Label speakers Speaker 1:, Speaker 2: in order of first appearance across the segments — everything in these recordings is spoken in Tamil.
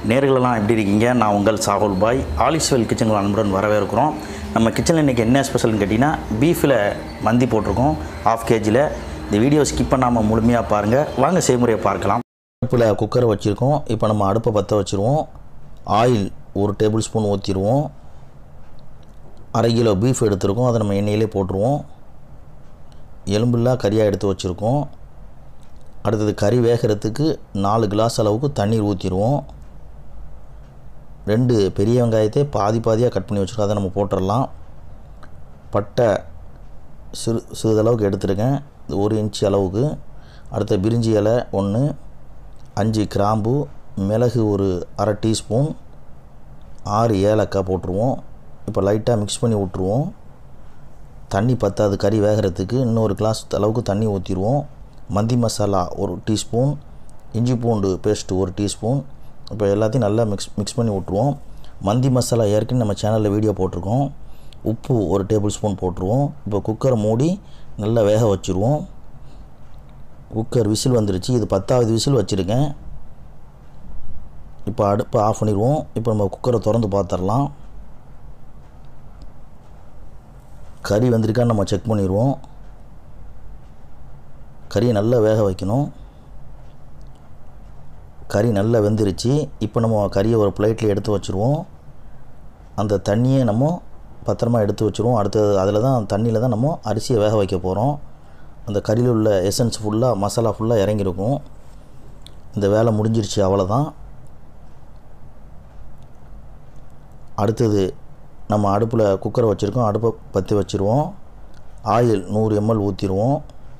Speaker 1: நேர்களெல்லாம் எப்படி இருக்கீங்க? நான் உங்கள் சாகுல் பாய். ஆலிஸ்வெல் கிச்சனுக்கு அன்புடன் வரவேற்கிறோம். நம்ம கிச்சனில் இன்றைக்கி என்ன ஸ்பெஷல்னு கேட்டிங்கன்னா, பீஃபில் மந்தி போட்டிருக்கோம் 1/2 kg. இந்த வீடியோ ஸ்கிப் பண்ணாமல் முழுமையாக பாருங்கள். வாங்க செய்முறையை பார்க்கலாம். அடுப்பில் குக்கரை வச்சுருக்கோம். இப்போ நம்ம அடுப்பை பற்ற வச்சுருவோம். ஆயில் 1 டேபிள் ஸ்பூன் ஊற்றிடுவோம். 1/2 கிலோ பீஃப் எடுத்துருக்கோம். அதை நம்ம எண்ணெயிலே போட்டுருவோம். எலும்புலாம் கறியாக எடுத்து வச்சுருக்கோம். அடுத்தது கறி வேகிறதுக்கு 4 கிளாஸ் அளவுக்கு தண்ணீர் ஊற்றிடுவோம். 2 பெரிய வெங்காயத்தை பாதியாக கட் பண்ணி வச்சுருக்கோம். அதை நம்ம போட்டுடலாம். பட்டை சிறிதளவுக்கு எடுத்துருக்கேன், 1 இன்ச் அளவுக்கு. அடுத்த பிரிஞ்சி இலை 1, 5 கிராம்பு, மிளகு 1/2 டீஸ்பூன், 6 ஏலக்காய் போட்டுருவோம். இப்போ லைட்டாக மிக்ஸ் பண்ணி விட்ருவோம். தண்ணி பத்தாது கறி வேகிறதுக்கு, இன்னொரு கிளாஸ் அளவுக்கு தண்ணி ஊற்றிடுவோம். மந்தி மசாலா 1 டீஸ்பூன், இஞ்சி பூண்டு பேஸ்ட்டு 1 டீஸ்பூன். இப்போ எல்லாத்தையும் நல்லா மிக்ஸ் பண்ணி விட்ருவோம். மந்தி மசாலா ஏற்கனவே நம்ம சேனலில் வீடியோ போட்டிருக்கோம். உப்பு 1 டேபிள் ஸ்பூன் போட்டுருவோம். இப்போ குக்கரை மூடி நல்லா வேக வச்சுருவோம். குக்கர் விசில் வந்துருச்சு. இது 10வது விசில் வச்சுருக்கேன். இப்போ அடுப்பை ஆஃப் பண்ணிடுவோம். இப்போ நம்ம குக்கரை திறந்து பார்த்துடலாம். கறி வந்திருக்கான்னு நம்ம செக் பண்ணிடுவோம். கறியை நல்லா வேக வைக்கணும். கறி நல்லா வெந்துருச்சு. இப்போ நம்ம கறியை ஒரு பிளேட்டில் எடுத்து வச்சுருவோம். அந்த தண்ணியை நம்ம பத்திரமா எடுத்து வச்சுருவோம். அடுத்தது அதில் தண்ணியில் தான் நம்ம அரிசியை வேக வைக்க போகிறோம். அந்த கறியில் உள்ள எசன்ஸ் ஃபுல்லாக, மசாலா ஃபுல்லாக இறங்கியிருக்கும். இந்த வேலை முடிஞ்சிருச்சு, அவ்வளோதான். அடுத்தது நம்ம அடுப்பில் குக்கரை வச்சுருக்கோம். அடுப்பை பற்றி வச்சுருவோம். ஆயில் 100 ml ஊற்றிடுவோம்.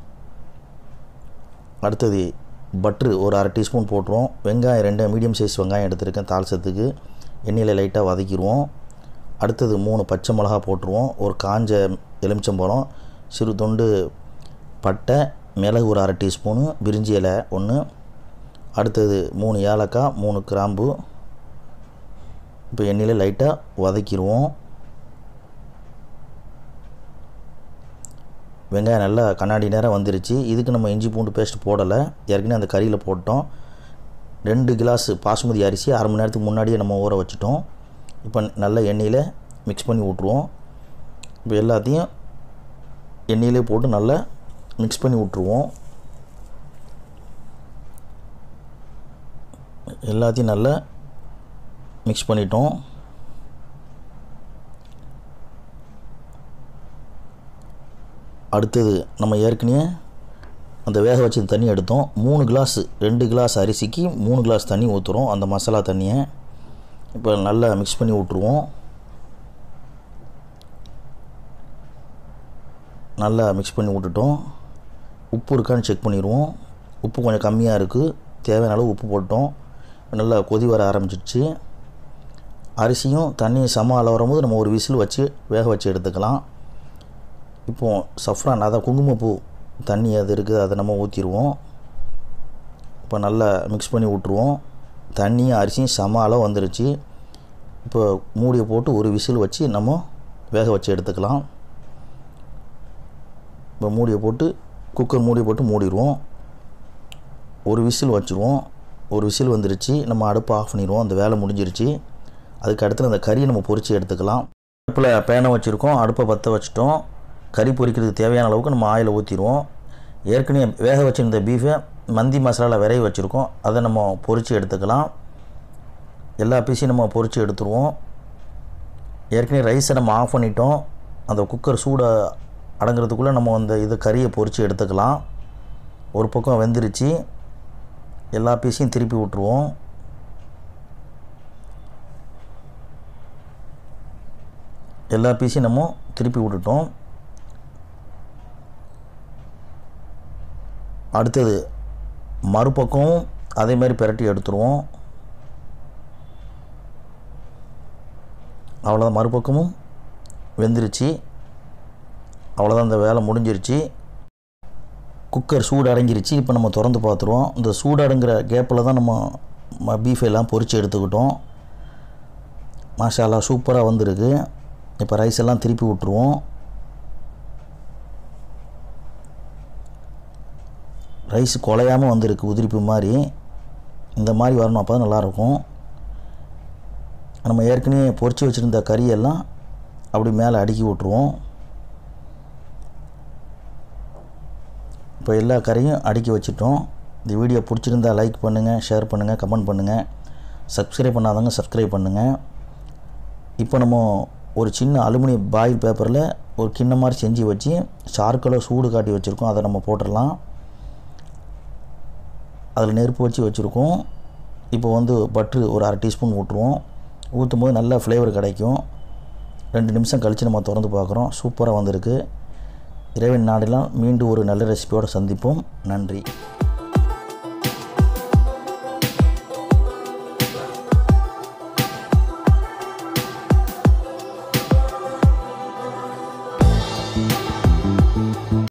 Speaker 1: அடுத்தது பட்ரு 1/2 டீஸ்பூன் போட்டுருவோம். வெங்காயம் 2 மீடியம் சைஸ் வெங்காயம் எடுத்துருக்கேன் தாளிச்சத்துக்கு. எண்ணெயில் லைட்டாக வதக்கிடுவோம். அடுத்தது 3 பச்சை மிளகா போட்டுருவோம். ஒரு காஞ்ச எலுமிச்சம்பழம், சிறு துண்டு பட்டை, மிளகு 1/2 டீஸ்பூனு, பிரிஞ்சி இலை 1. அடுத்தது 3 ஏலக்காய், 3 கிராம்பு. இப்போ எண்ணெயில் லைட்டாக வதக்கிடுவோம். வெங்காயம் நல்லா கண்ணாடி நேரம் வந்துருச்சு. இதுக்கு நம்ம இஞ்சி பூண்டு பேஸ்ட் போடலை, ஏற்கனவே அந்த கறியில் போட்டோம். 2 கிளாஸ் பாசுமதி அரிசி 1/2 மணி நேரத்துக்கு முன்னாடியே நம்ம ஊற வச்சுட்டோம். இப்போ நல்லா எண்ணெயில் மிக்ஸ் பண்ணி விட்ருவோம். இப்போ எல்லாத்தையும் எண்ணெயிலே போட்டு நல்லா மிக்ஸ் பண்ணி விட்ருவோம். எல்லாத்தையும் நல்லா மிக்ஸ் பண்ணிட்டோம். அடுத்தது நம்ம ஏற்கனவே அந்த வேக வச்சது தண்ணி எடுத்தோம். 3 கிளாஸ் 2 கிளாஸ் அரிசிக்கு 3 கிளாஸ் தண்ணி ஊற்றுறோம், அந்த மசாலா தண்ணியை. இப்போ நல்லா மிக்ஸ் பண்ணி விட்ருவோம். நல்லா மிக்ஸ் பண்ணி விட்டுட்டோம். உப்பு இருக்கான்னு செக் பண்ணிடுவோம். உப்பு கொஞ்சம் கம்மியாக இருக்குது, தேவையான அளவு உப்பு போட்டோம். நல்லா கொதி வர ஆரம்பிச்சிடுச்சு. அரிசியும் தண்ணியும் சம அளவு வரும்போது நம்ம ஒரு விசில் வச்சு வேக வச்சு எடுத்துக்கலாம். இப்போது சஃப்ரான், அதான் குங்குமப்பூ தண்ணி அது இருக்குது, அதை நம்ம ஊற்றிடுவோம். இப்போ நல்லா மிக்ஸ் பண்ணி விட்ருவோம். தண்ணியும் அரிசியும் சம அளவு வந்துருச்சு. இப்போ மூடியை போட்டு ஒரு விசில் வச்சு நம்ம வேக வச்சு எடுத்துக்கலாம். இப்போ மூடியை போட்டு குக்கர் மூடியை போட்டு மூடிடுவோம். ஒரு விசில் வச்சுருவோம். ஒரு விசில் வந்துருச்சு. நம்ம அடுப்பை ஆஃப் பண்ணிடுவோம். அந்த வேலை முடிஞ்சிருச்சு. அதுக்கு அடுத்து அந்த கறியை நம்ம பொரித்து எடுத்துக்கலாம். அடுப்பில் பேனை வச்சுருக்கோம். அடுப்பை பற்ற வச்சுட்டோம். கறி பொரிக்கிறதுக்கு தேவையான அளவுக்கு நம்ம ஆயிலை ஊற்றிடுவோம். ஏற்கனவே வேக வச்சுருந்த பீஃபை மந்தி மசாலா விரைவி வச்சுருக்கோம், அதை நம்ம பொரித்து எடுத்துக்கலாம். எல்லா பீஸையும் நம்ம பொரித்து எடுத்துருவோம். ஏற்கனவே ரைஸை நம்ம ஆஃப் பண்ணிட்டோம். அந்த குக்கர் சூடை அடங்குறதுக்குள்ளே நம்ம அந்த கறியை பொரித்து எடுத்துக்கலாம். ஒரு பக்கம் வெந்துருச்சு. எல்லா பீஸையும் திருப்பி விட்ருவோம். எல்லா பீஸையும் நம்ம திருப்பி விட்டுட்டோம். அடுத்தது மறுபக்கமும் அதே மாதிரி பிரட்டி எடுத்துருவோம். அவ்வளோதான், மறுபக்கமும் வெந்துருச்சு. அவ்வளோதான், இந்த வேலை முடிஞ்சிருச்சு. குக்கர் சூடு அடங்கிருச்சு. இப்போ நம்ம திறந்து பார்த்துருவோம். இந்த சூடு அடங்குற கேப்பில் தான் நம்ம பீஃபெல்லாம் பொரித்து எடுத்துக்கிட்டோம். மாஷால்லா சூப்பராக வந்திருக்கு. இப்போ ரைஸ் எல்லாம் திருப்பி விட்ருவோம். ரைஸ் குலையாமல் வந்திருக்கு, உதிரிப்பு மாதிரி. இந்த மாதிரி வரணும், அப்போ தான் நல்லாயிருக்கும். நம்ம ஏற்கனவே பொரிச்சு வச்சுருந்த கறியெல்லாம் அப்படி மேலே அடுக்கி விட்ருவோம். இப்போ எல்லா கறியும் அடுக்கி வச்சுட்டோம். இந்த வீடியோ பிடிச்சிருந்தால் லைக் பண்ணுங்கள், ஷேர் பண்ணுங்கள், கமெண்ட் பண்ணுங்கள். சப்ஸ்கிரைப் பண்ணாதவங்க சப்ஸ்கிரைப் பண்ணுங்கள். இப்போ நம்ம ஒரு சின்ன அலுமினியம் பாயில் பேப்பரில் ஒரு கிண்ணம் மாதிரி செஞ்சு வச்சு சார்கோலை சூடு காட்டி வச்சுருக்கோம். அதை நம்ம போட்டுடலாம். அதில் நெருப்பு வச்சு வச்சுருக்கோம். இப்போ பட்ரு ஒரு 1/2 டீஸ்பூன் ஊற்றுவோம். ஊற்றும் போது நல்ல ஃப்ளேவர் கிடைக்கும். 2 நிமிஷம் கழித்து நம்ம திறந்து பார்க்குறோம். சூப்பராக வந்திருக்கு. இறைவன் நாடெல்லாம் மீண்டும் ஒரு நல்ல ரெசிபியோடு சந்திப்போம். நன்றி.